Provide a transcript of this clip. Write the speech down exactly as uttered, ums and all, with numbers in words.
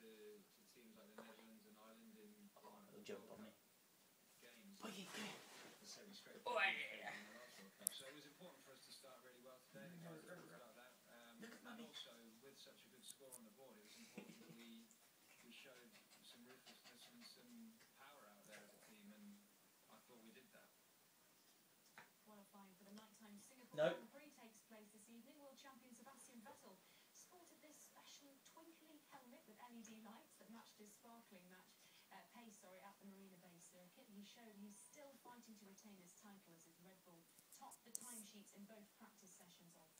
to, to teams like the Netherlands and Ireland in, in Oh, it'll jump on me. games. Poykee, come here. So we scraped Oh, yeah. in the last World Cup. So it was important for us to start really well today. The guys have talked about that. Um, and also, with such a good score on the board, it was important that we we showed some ruthlessness and some power out there as a team, and I thought we did that. Qualifying for the nighttime Singapore No. Grand Prix takes place this evening. World champion Sebastian Vettel sported this special twinkly helmet with L E D lights that matched his sparkling match uh, pace sorry, at the Marina Bay circuit. He showed he's still fighting to retain his title as his Red Bull topped the timesheets in both practice sessions on